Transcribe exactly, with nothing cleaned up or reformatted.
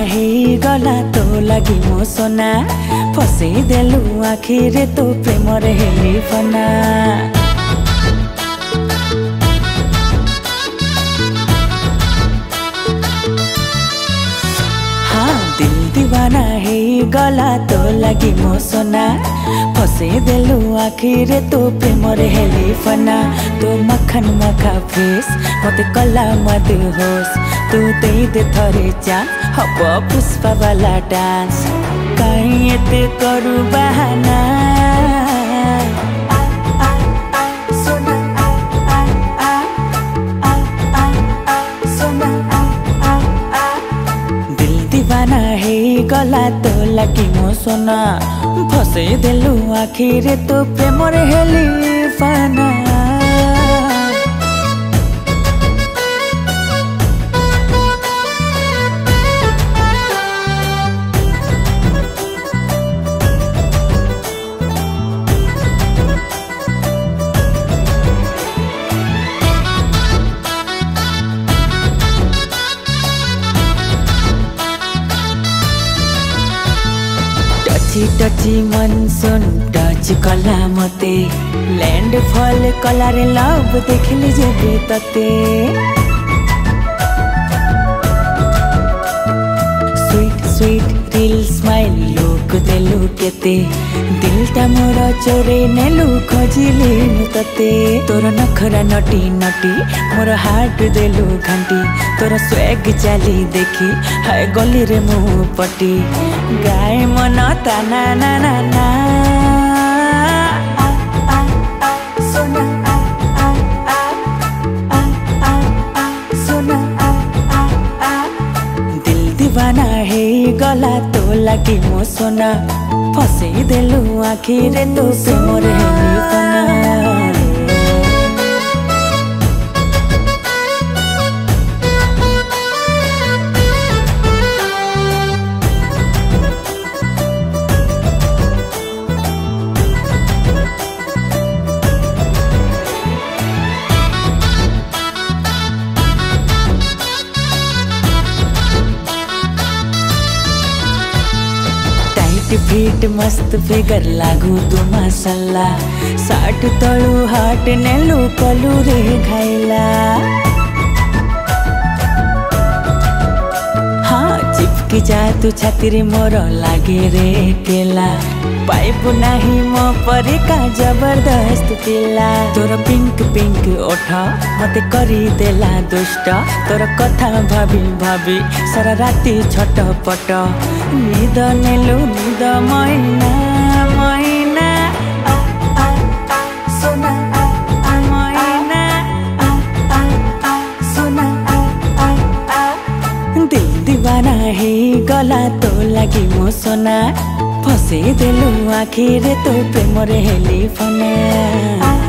हेई गला तो लगी मो सोना फसई देलु आखिरे तो प्रेम रे हेली फना। हाँ दिल दीवाना हेई गला तो लगी मो सोना फसई देलु आखिरे तो प्रेम रे हेली फना। तो मखन मखा फेस मते कला मत होस तू दे दे थरे चांस हब पुष्पा वाला डांस कहीं एते करू बहाना। दिल दीवाना है गला तो लगी मो सोना फसई देलु आखिरे तो प्रेम रे हेली फना। टची टची मनसुन टच कला मते लैंड फॉल कला रे लव देखिली जेबे तते। Sweet sweet real smile look देलु केते दिलटा मोर चोरे नेलु खोजिली तते। तोर नखरा नटी नटी मोर हार्ट देलु घंटी तोर स्वैग चाली देखी हाय गली रे मुँह पटी गाय मन ताना ना ना ना। दिल दीवाना है गला तो लगी मो सोना फसई देलु आखिरे तो प्रेम रे हेली फना। फिट मस्त फिगर लागू तू मसला साठ तलु हाट नेलु कलु रे घाइला। हाँ चिपकी जा तू छाती रे मोर लागे रे केला पाइबु नाही मो परे का जबरदस्त पिला। तोर पिंक पिंक ओठ मते करी देला दुष्ट तोर कथा भाभी भाभी सारा राती छटपट निद नेलु निद मैना मैना सोना मैना सोना। दिल दीवाना है गला तो लगी मो सोना फसई देलु आखिरे तो प्रेम रे हेली फना।